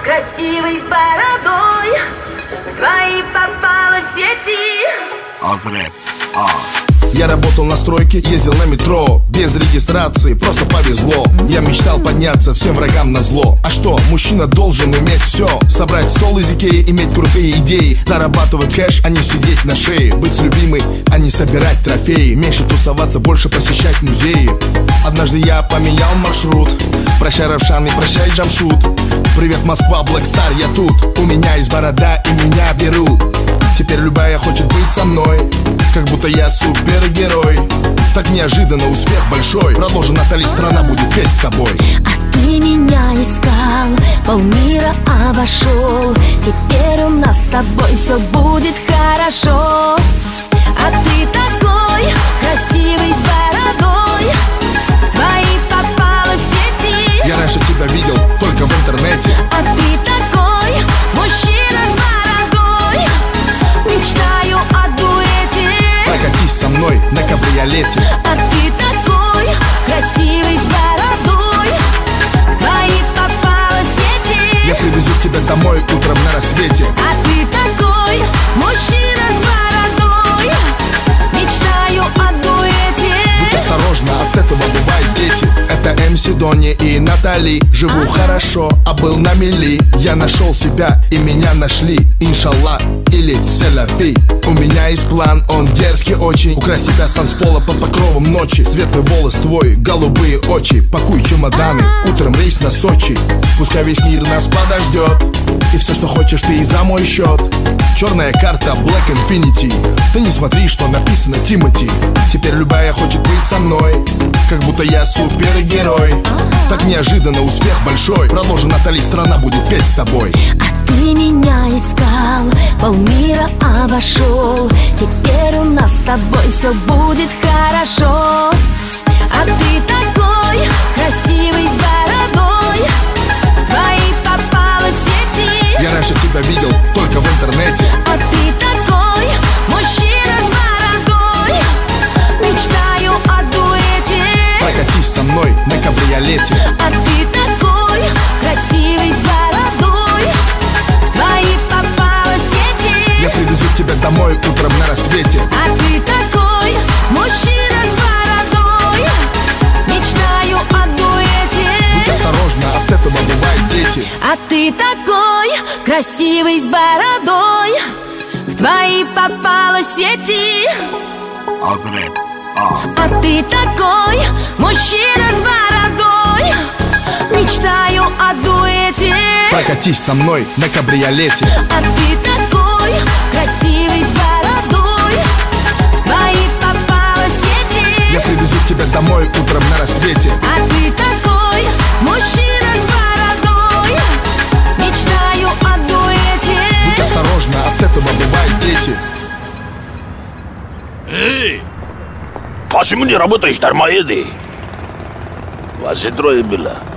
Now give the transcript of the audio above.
красивый с бородой, в твои попала сети. Азрек, Я работал на стройке, ездил на метро, без регистрации, просто повезло. Я мечтал подняться всем врагам назло. А что, мужчина должен уметь все: собрать стол из Икеи, иметь крутые идеи, зарабатывать кэш, а не сидеть на шее, быть с любимой, а не собирать трофеи, меньше тусоваться, больше посещать музеи. Однажды я поменял маршрут. Прощай, Равшан, и прощай, Джамшут. Привет, Москва, Блэкстар, я тут. У меня есть борода, и меня берут. Теперь любая хочет быть со мной, как будто я супергерой. Так неожиданно успех большой. Продолжи, Натали, страна будет петь с тобой. А ты меня искал, полмира обошел. Теперь у нас с тобой все будет хорошо. А ты такой красивый с бородой, в твои попала сети. Я раньше тебя видел только в интернете. А ты такой мужчина с бородой, мечтаю о дуэте. Прокатись со мной на кабриолете. А ты такой красивый с бородой, в твои попала сети. Я привезу тебя домой утром на рассвете. А ты такой мужчина с бородой, мечтаю о дуэте. Будь осторожна, от этого бывают дети. Это МС Дони и Натали. Живу хорошо, а был на мели. Я нашел себя и меня нашли. Иншаллах или селяфи. У меня есть план, он дерзкий очень. Украсть тебя с танцпола под покровом ночи. Светлый волос твой, голубые очи. Пакуй чемоданы, утром рейс на Сочи. Пускай весь мир нас подождет, и все, что хочешь, ты и за мой счет. Черная карта Black Infinity. Ты не смотри, что написано Тимати. Теперь любая хочет быть со мной, как будто я супергерой. Так неожиданно успех большой. Продолжи, Натали, страна будет петь с тобой. А ты меня искал, полмира обошел. Теперь у нас с тобой все будет хорошо. А ты такой красивый с бородой, в твои попала сети. Я раньше тебя видел только в интернете. А ты такой мужчина с бородой, мечтаю о дуэте. Прокатись со мной на кабриолете. А ты такой красивый с бородой, в твои попала сети. Я привезу тебя домой утром на рассвете. А ты такой мужчина с бородой, мечтаю о дуэте. Будь осторожна, от этого бывают дети. А ты такой красивый с бородой, в твои попала сети. Азрек, А ты такой мужчина с бородой, мечтаю о дуэте. Прокатись со мной на кабриолете. А ты такой красивый с бородой, в твои попала сети. Я привезу тебя домой утром на рассвете. А ты такой мужчина с бородой, мечтаю о дуэте. Будь осторожна, от этого бывают дети. Эй! Почему не работаешь, дармоеды? Вас же трое было.